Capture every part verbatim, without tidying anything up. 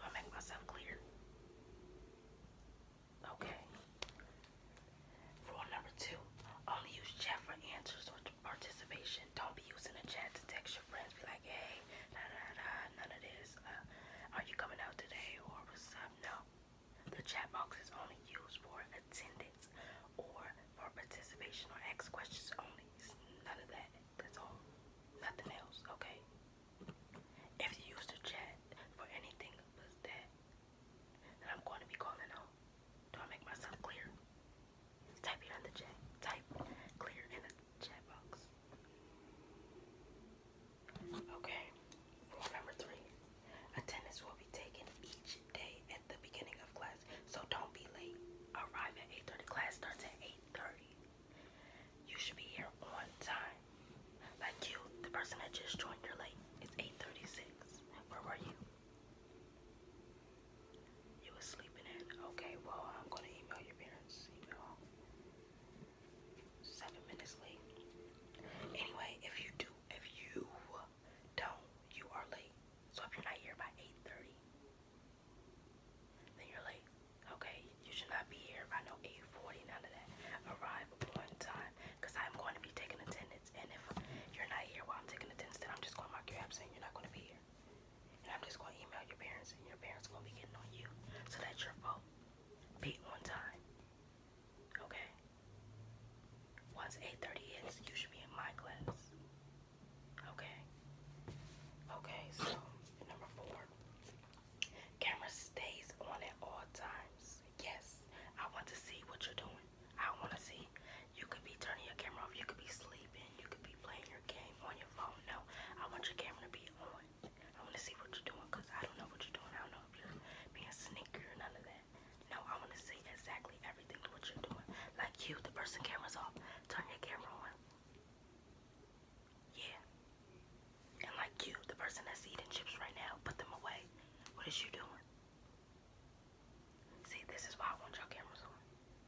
Do I make myself clear? Okay. Rule number two, only use chat for answers or participation. Don't be using the chat to text your friends, be like, hey, nah, nah, nah, none of this. Uh, are you coming out today or what's up? No. The chat box is only used for attendance or for participation or ask questions only. It's none of that. That's all. Nothing else, okay? If you use the chat for anything but that, then I'm going to be calling out. Do I make myself clear? Type it in the chat. Type clear in the chat box. Okay. Rule number three. Attendance will be taken each day at the beginning of class, so don't be late. Arrive at eight thirty. Class starts at eight thirty. You should be here on time. Like you, the person that just joined, you're late. It's eight thirty-six. Where were you? You was sleeping in. Okay, well, I'm going to email your parents. Email. Seven minutes late. Anyway, if you do, if you don't, you are late. So if you're not here by eight thirty, then you're late. Okay, you should not be here by no eight forty, none of that. Arrive on time, because I'm going to be taking attendance, and if you're not here while I'm taking attendance, then I'm just going to mark you absent. You're not going to be here. And I'm just going to email your parents, and your parents are going to be getting on you. So that's your fault. Be on time. Okay? Once eight thirty hits, you should be in my class. Okay? Okay, so number four. Camera stays on at all times. Yes, I want to see what you're doing. I want to see. You could be turning your camera off. You could be sleeping. You could be playing your game on your phone. No, I want your camera to be on. I want to see what you're doing because I don't know what you're doing. I don't know if you're being sneaky or none of that. No, I want to see exactly everything what you're doing. Like you, the person camera's off. Turn your camera on. Yeah. And like you, the person that's eating chips right now, put them away. What is you doing? See, this is why I want your cameras on.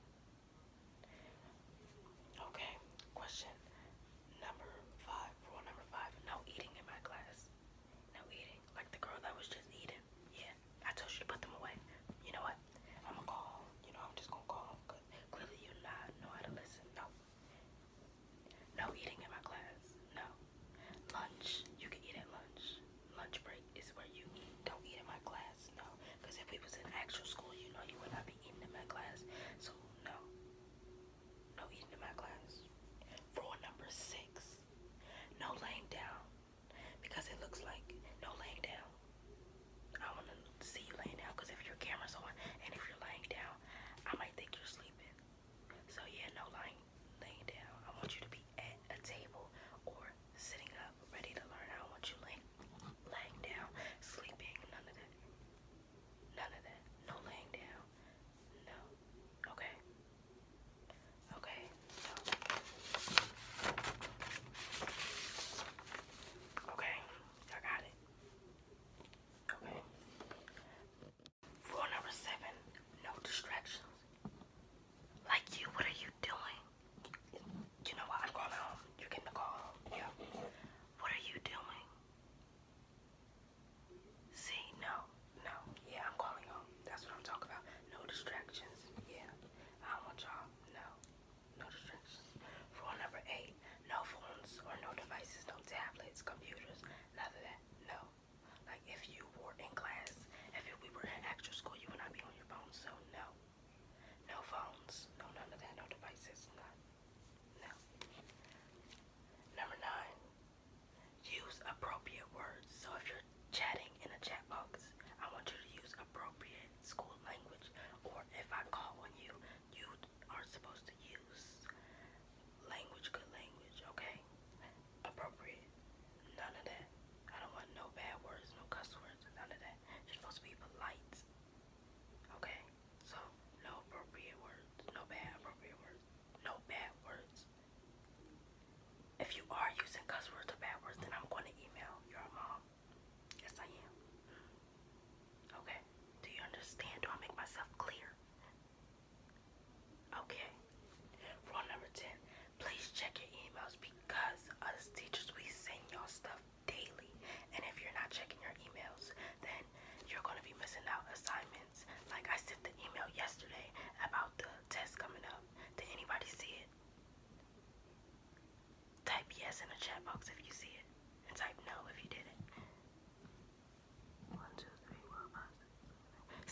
Okay, question number five. Rule number five. No eating in my class. No eating. Like the girl that was just eating. Yeah, I told you to put them away. You know what? I'm gonna call. You know, I'm just gonna call because clearly you not know how to listen. No. No eating in my class. No. Lunch. You can eat at lunch. Lunch break is where you eat. Don't eat in my class. No. Because if we was in actual school, you know you would not be eating in my class. So, no. No eating in my class. Rule number six. No laying down. Because it looks like no laying down. I want to see you laying down because if your camera's on and if you're laying down, I might think you're sleeping. So yeah, no lying, laying down. I want you to be at a table or sitting up, ready to learn. I don't want you laying, laying down, sleeping, none of that. None of that. No laying down. No. Okay. Okay. So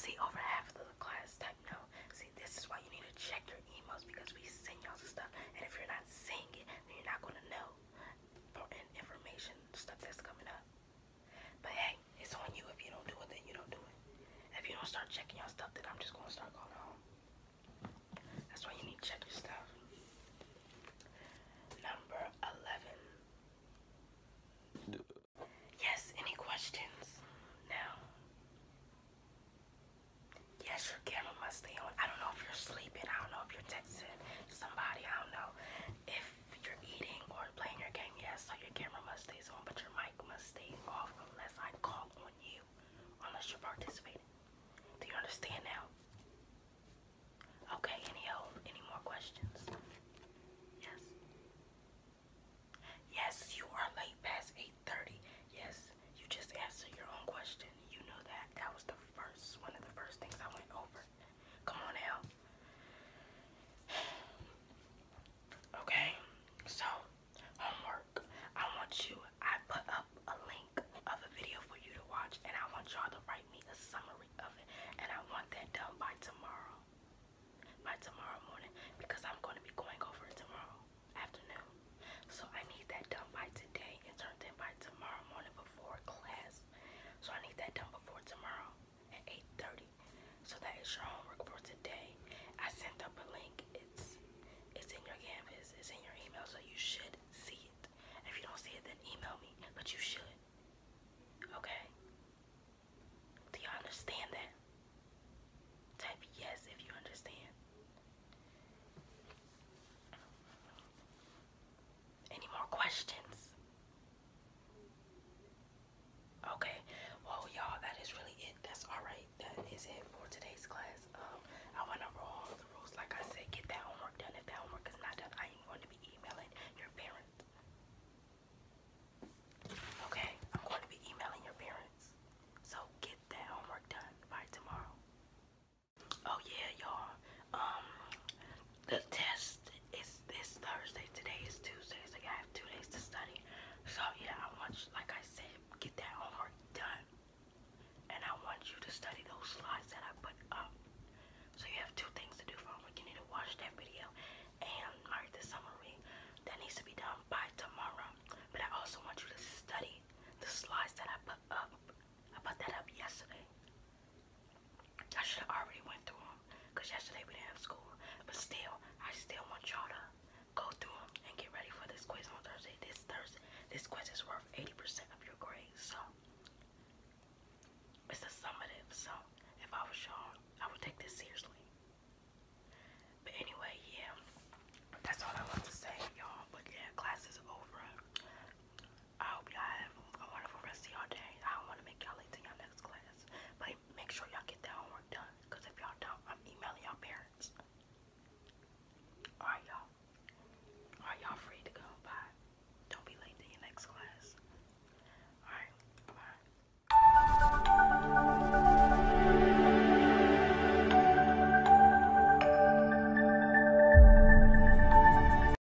See, over half of the class type no. See, this is why you need to check your emails because we send y'all stuff. And if you're not seeing it, then you're not going to know important information, stuff that's coming up. But hey, it's on you. If you don't do it, then you don't do it. If you don't start checking your stuff, then I'm just going to start going home. That's why you need to check your stuff. Number eleven. Yes, any questions? Now. Yes, your camera must stay on. I don't know if you're sleeping. I don't know if you're texting somebody. I don't know if you're eating or playing your game. Yes, so your camera must stay on, but your mic must stay off unless I call on you, unless you're participating. Do you understand now? Okay, any else? Any more questions? Yes. Yes, you are late past eight thirty. Yes, you just answered your own question. You knew that. That was the first, one of the first things I went over. Come on now. Okay, so homework. I want you, I put up a link of a video for you to watch, and I want y'all to write me a summary of it, and I want that done by tomorrow. By tomorrow morning, because I'm going to be going over it tomorrow afternoon. So I need that done by today and turned in by tomorrow morning before class. So I need that done before tomorrow at eight thirty. So that is your homework for today. I sent up a link. It's it's in your Canvas. It's in your email, so you should see it. If you don't see it, then email me, but you should. Okay? Do you understand that? Type yes if you understand. Any more questions? Okay, well y'all, that is really it. That's alright. That is it for today's class. Um, I went over all the rules. Like I said, get that homework done. If that homework is not done, I am going to be emailing your parents. Okay, I'm going to be emailing your parents. So get that homework done by tomorrow. Oh yeah, y'all. Um, the test is this Thursday. Today is Tuesday, so you have two days to study. So yeah, I want you, like I said, get that homework done. And I want you to study those slides that I put up. So you have two things to do for homework. You need to watch that video and write the summary. That needs to be done by tomorrow. But I also want you to study the slides that I put up. I put that up yesterday. I should have already went through them because yesterday we didn't have school. But still, I still want y'all to go through them and get ready for this quiz on Thursday. This Thursday, this quiz is worth eighty percent of your grade. So it's a summative. So if I was y'all, I would take this seriously.